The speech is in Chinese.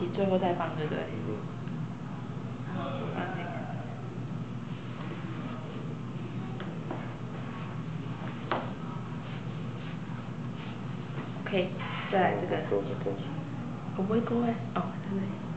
起最后再放，对不对？好，放这个。OK， 再来这个。我不会勾哎，哦，对不对？